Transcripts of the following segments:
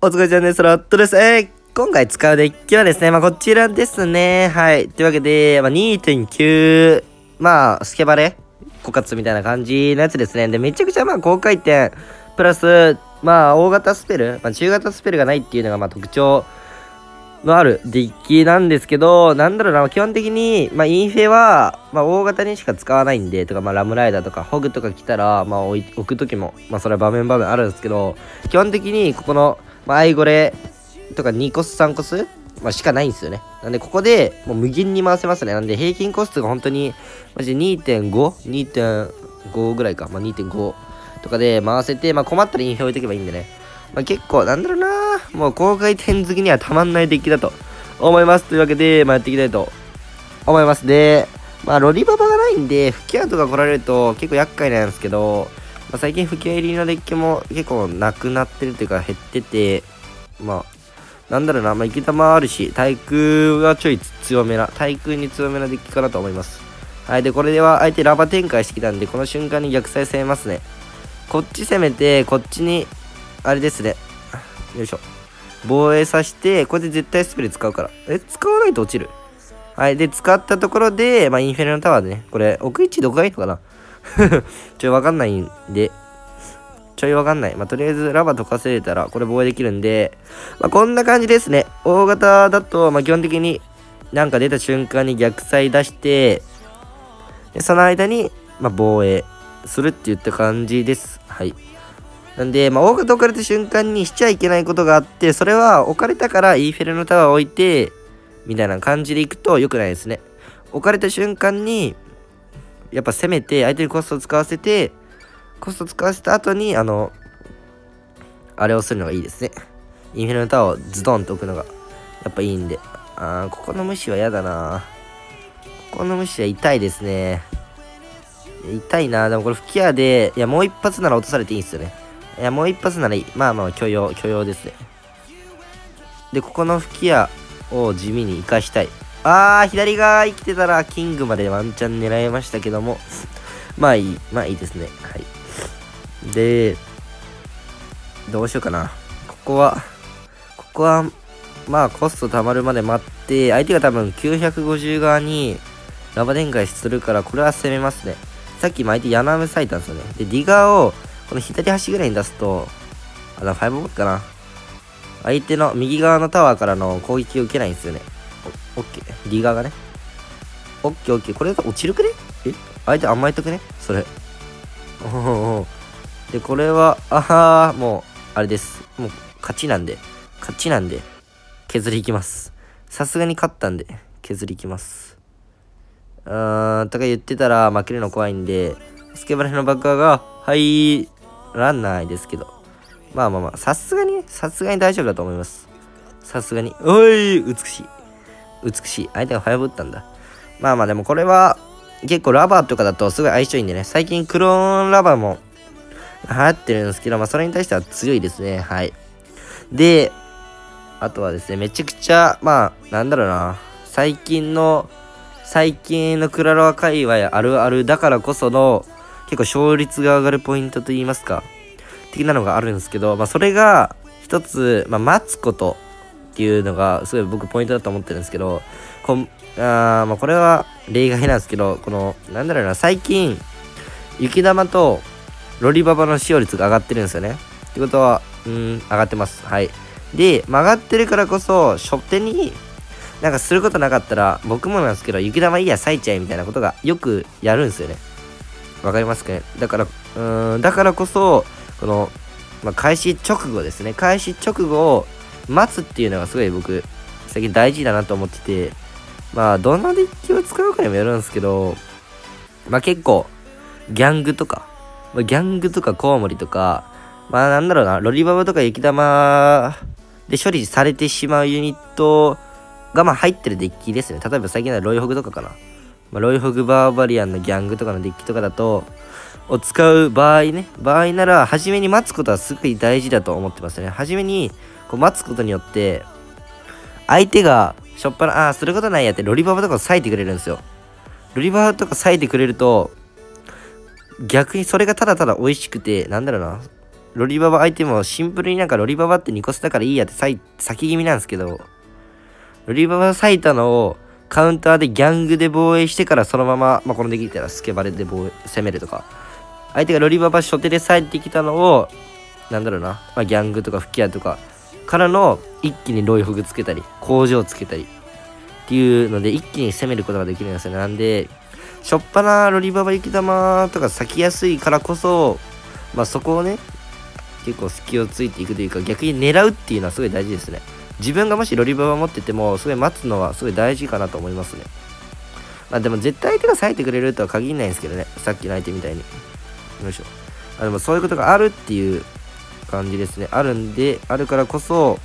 お疲れちゃんです。ロットです。今回使うデッキはですね、こちらですね。はい。というわけで、2.9、スケバレ枯渇みたいな感じのやつですね。で、めちゃくちゃ高回転、プラス、大型スペル、中型スペルがないっていうのが特徴のあるデッキなんですけど、基本的に、インフェは、大型にしか使わないんで、とか、ラムライダーとか、ホグとか来たら、置くときも、それは場面あるんですけど、基本的に、ここの、アイゴレとか2コス3コス、しかないんですよね。なんで、ここで、もう無限に回せますね。なんで、平均コストが本当に、マジ 2.5 ぐらいか。2.5 とかで回せて、困ったらインフェ置いとけばいいんでね。結構、もう高回転好きにはたまんないデッキだと思います。というわけで、やっていきたいと思います。で、ロリババがないんで、吹き矢とか来られると結構厄介なんですけど、最近吹き矢入りのデッキも結構なくなってるというか減ってて、生き玉あるし、対空がちょい強めな、対空に強めなデッキかなと思います。はい、で、これでは相手ラバ展開してきたんで、この瞬間に逆再攻めますね。こっち攻めて、こっちに、あれですね。よいしょ。防衛させて、これで絶対スペル使うから。使わないと落ちる。はい。で、使ったところで、インフェルノタワーでね、これ、置く位置どこがいいのかなわかんないんで、わかんない。とりあえず、ラバ溶かせれたら、これ防衛できるんで、こんな感じですね。大型だと、基本的に、出た瞬間に逆サイ出して、で、その間に、防衛するって言った感じです。はい。なんで、大型置かれた瞬間にしちゃいけないことがあって、それは置かれたからイーフェルのタワーを置いて、みたいな感じでいくと良くないですね。置かれた瞬間に、やっぱ攻めて、相手にコストを使わせて、コストを使わせた後に、あれをするのがいいですね。インフェルのタワーをズドンと置くのが、やっぱいいんで。ここの虫は嫌だな。ここの虫は痛いですね。痛いな。でもこれ吹き矢で、もう一発なら落とされていいんですよね。もう一発ならいい。許容ですね。で、ここの吹き矢を地味に生かしたい。左側生きてたら、キングまでワンチャン狙えましたけども。いいですね。はい。で、どうしようかな。ここは、コスト貯まるまで待って、相手が多分950側にラバ展開するから、これは攻めますね。さっき相手ヤナメ咲いたんですよね。で、ディガーを、この左端ぐらいに出すと、5ボックかな。相手の右側のタワーからの攻撃を受けないんですよね。オッケー。ディガーがね。オッケー。これだと落ちるくね？相手甘えとくねそれ。で、これは、もう、あれです。もう、勝ちなんで、削りいきます。さすがに勝ったんで、削りいきます。とか言ってたら負けるの怖いんで、スケバレのバッカーが入らないですけど。さすがに大丈夫だと思います。さすがに。美しい。相手が早ぶったんだ。でもこれは、結構ラバーとかだとすごい相性いいんでね。最近クローンラバーも流行ってるんですけど、それに対しては強いですね。はい。で、あとはですね、めちゃくちゃ、最近のクラロワ界隈あるあるだからこその、結構勝率が上がるポイントといいますか、的なのがあるんですけど、それが一つ、待つことっていうのがすごい僕ポイントだと思ってるんですけど、これは例外なんですけど、最近雪玉とロリババの使用率が上がってるんですよね。ってことは上がってます。はい。で、上がってるからこそ初手にすることなかったら、僕もなんですけど、雪玉いいや咲いちゃえみたいなことがよくやるんですよね。わかりますかね。だからこそ、この、開始直後ですね。開始直後を待つっていうのがすごい僕、最近大事だなと思ってて、どんなデッキを使うかにもよるんですけど、結構、ギャングとかコウモリとか、ロリババとか雪玉で処理されてしまうユニットが入ってるデッキですね。例えば最近のロイホグとかかな。ロイホグバーバリアンのギャングとかのデッキとかだと、を使う場合なら、初めに待つことはすごい大事だと思ってますね。初めに待つことによって、相手がしょっぱな、することないやってロリババとかを割いてくれるんですよ。ロリババとか割いてくれると、逆にそれがただただ美味しくて、 ロリババ相手もシンプルになんかロリババって2コスだからいいやって先気味なんですけど、ロリババ咲いたのをカウンターでギャングで防衛してからそのまま、まあ、このできたらスケバレで攻めるとか、相手がロリババ初手で咲いてきたのを、なんだろうな、まあ、ギャングとか吹き矢とかからの一気にロイホグつけたり、工場つけたりっていうので一気に攻めることができるんですよね。なんで、しょっぱなロリババ雪玉とか咲きやすいからこそ、まあそこをね、結構隙をついていくというか、逆に狙うっていうのはすごい大事ですね。自分がもしロリババ持ってても、すごい待つのはすごい大事かなと思いますね。まあでも絶対相手が咲いてくれるとは限らないんですけどね。さっきの相手みたいに。よいしょ。でもそういうことがあるっていう感じですね。あるんで、あるからこそ、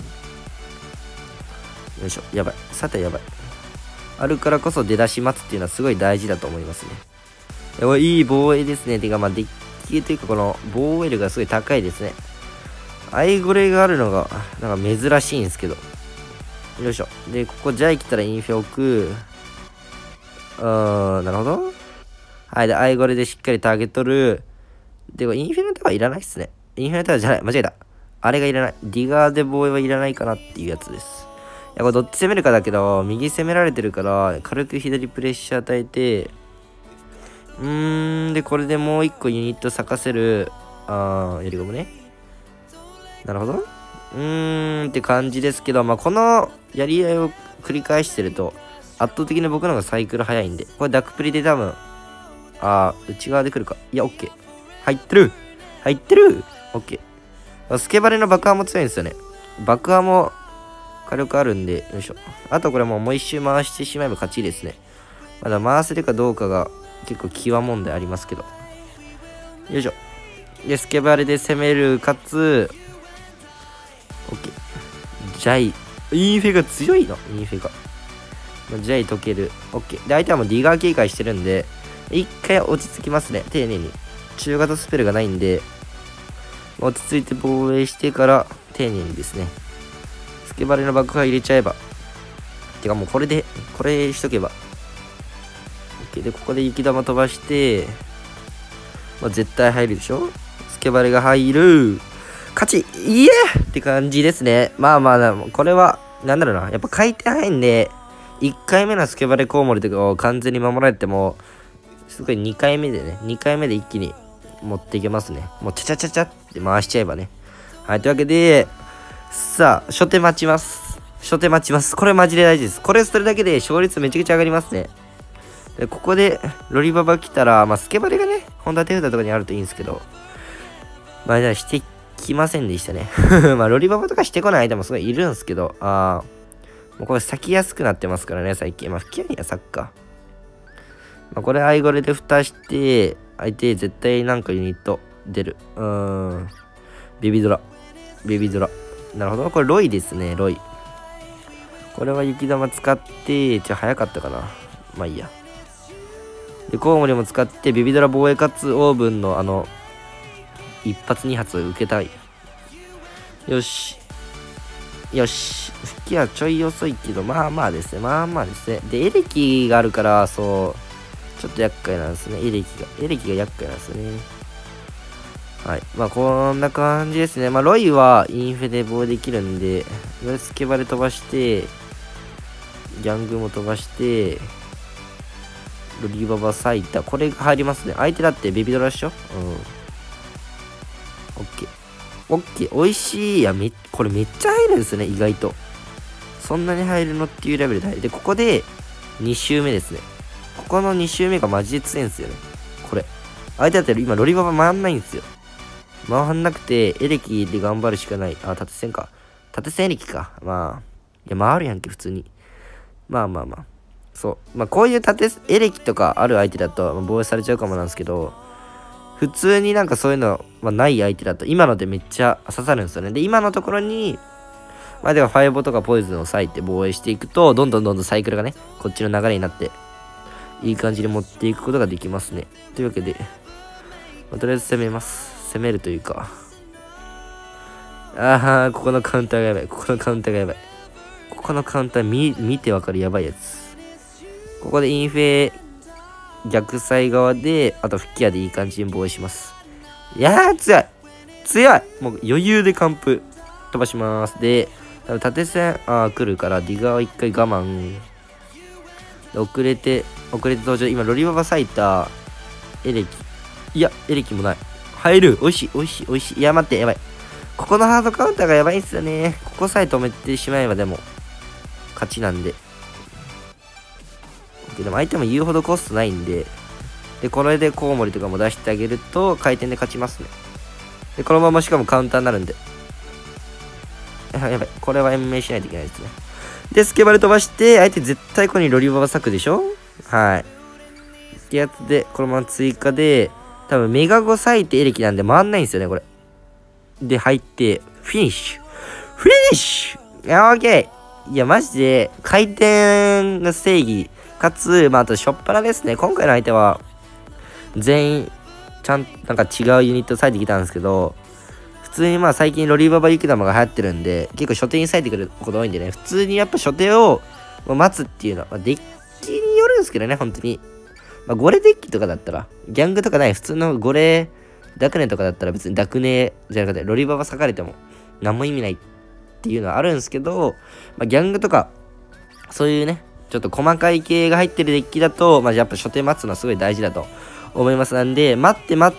よいしょ。やばい。さてやばい。あるからこそ出だし待つっていうのはすごい大事だと思いますね。いい防衛ですね。てかまあデッキというかこの防衛力がすごい高いですね。アイゴレがあるのがなんか珍しいんですけど。よいしょ。で、ここジャイ来たらインフェ置く。なるほど。はい。で、アイゴレでしっかりターゲット取る。で、インフェのタワーいらないっすね。インフェのタワーじゃない。間違えた。あれがいらない。ディガーで防衛はいらないかなっていうやつです。いや、これどっち攻めるかだけど、右攻められてるから、軽く左プレッシャー与えて、で、これでもう一個ユニット咲かせる、やりゴムね。なるほど。って感じですけど、まあ、このやり合いを繰り返してると、圧倒的に僕の方がサイクル早いんで、これダックプリで多分、内側で来るか。いや、オッケー。入ってる入ってるオッケー。スケバレの爆破も強いんですよね。爆破も火力あるんで、よいしょ。あとこれもう一周回してしまえば勝ちですね。まだ回せるかどうかが結構際問題ありますけど。よいしょ。で、スケバレで攻める、かつ、オッケー。ジャイ。インフェが強いの。インフェが。ジャイ解ける。オッケー。で、相手はもうディガー警戒してるんで、一回落ち着きますね。丁寧に。中型スペルがないんで、落ち着いて防衛してから丁寧にですね。スケバレの爆破入れちゃえば。てかもうこれしとけば。OK。で、ここで雪玉飛ばして、まあ、絶対入るでしょ。スケバレが入る。勝ちイエーって感じですね。まあまあ、これは、なんだろうな。やっぱ回転早いんで、1回目のスケバレコウモリとかを完全に守られても、すごい2回目でね、2回目で一気に持っていけますね。もうチャチャチャチャって回しちゃえばね。はい、というわけで、さあ、初手待ちます。初手待ちます。これマジで大事です。これそれだけで勝率めちゃくちゃ上がりますね。で、ここでロリババ来たら、まあ、スケバレがね、本当は手札とかにあるといいんですけど、まあ、じゃあしてきませんでしたね。まあ、ロリババとかしてこない間もすごいいるんですけど、もうこれ咲きやすくなってますからね、最近。まあ、吹き矢には咲くか。まあ、これアイゴレで蓋して、相手絶対なんかユニット出る。ビビドラ。ビビドラ。なるほど。これロイですね、ロイ。これは雪玉使って、早かったかな。まあいいや。で、コウモリも使って、ビビドラ防衛かつオーブンの一発二発受けたい。よし。よし。吹き矢ちょい遅いけど、まあまあですね。まあまあですね。で、エレキがあるから、そう。ちょっと厄介なんですね。エレキが厄介なんですよね。はい。まあ、こんな感じですね。まあ、ロイはインフェで防衛できるんで、スケバレ飛ばして、ギャングも飛ばして、ロリババサイタ。これが入りますね。相手だってベビドラでしょ。オッケー。オッケー。美味しい。いや、これめっちゃ入るんですね。意外と。そんなに入るのっていうレベルで入る。で、ここで2周目ですね。ここの2周目がマジで強いんですよね。これ。相手だったら今ロリババ回んないんですよ。回んなくて、エレキで頑張るしかない。縦線か。縦線エレキか。まあ。いや、回るやんけ、普通に。まあまあまあ。そう。まあ、こういうエレキとかある相手だと、防衛されちゃうかもなんですけど、普通になんかそういうの、ない相手だと、今のでめっちゃ刺さるんですよね。で、今のところに、まあではファイボとかポイズンを割いて防衛していくと、どんどんサイクルがね、こっちの流れになって、いい感じに持っていくことができますね。というわけで、とりあえず攻めます。攻めるというか。ここのカウンターがやばい。ここのカウンターがやばい。ここのカウンター見てわかるやばいやつ。ここでインフェ逆サイ側で、あと吹き矢でいい感じに防衛します。いやー、強い強い。もう余裕で完封飛ばします。で、多分縦線、来るから、ディガーは一回我慢。で遅れて登場。今、ロリババ咲いた、エレキ。いや、エレキもない。入る。美味しい、美味しい、美味しい。いや、待って、やばい。ここのハードカウンターがやばいんすよね。ここさえ止めてしまえば、でも、勝ちなんで。でも相手も言うほどコストないんで、で、これでコウモリとかも出してあげると、回転で勝ちますね。で、このまましかもカウンターになるんで。やばい。これは延命しないといけないですね。で、スケバル飛ばして、相手絶対ここにロリババ咲くでしょ。はい。ってやつで、このまま追加で、多分メガゴ咲いてエレキなんで回んないんですよね、これ。で、入って、フィニッシュ。フィニッシュ。いや、オッケー。いや、マジで、回転が正義。かつ、あと、しょっぱなですね。今回の相手は、全員、なんか違うユニット咲いてきたんですけど、普通に最近ロリババ雪玉が流行ってるんで、結構初手に咲いてくること多いんでね、普通にやっぱ初手を待つっていうのは、デッキによるんですけどね、本当に。ゴレデッキとかだったら、ギャングとかない普通のゴレ、ダクネとかだったら別にダクネじゃなくて、ロリババ咲かれても何も意味ないっていうのはあるんですけど、ギャングとか、そういうね、ちょっと細かい系が入ってるデッキだと、やっぱ初手待つのはすごい大事だと思います。なんで、待って、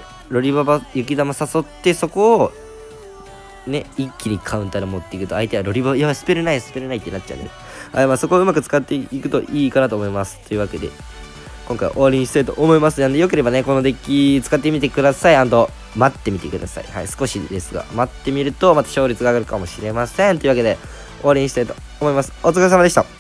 ロリババ雪玉誘って、そこを、ね、一気にカウンターで持っていくと、相手はロリババ、いや、スペルないってなっちゃうんで、はい、そこをうまく使っていくといいかなと思います。というわけで、今回は終わりにしたいと思います。なんで、よければね、このデッキ使ってみてください。待ってみてください。はい、少しですが、待ってみると、また勝率が上がるかもしれません。というわけで、終わりにしたいと思います。お疲れ様でした。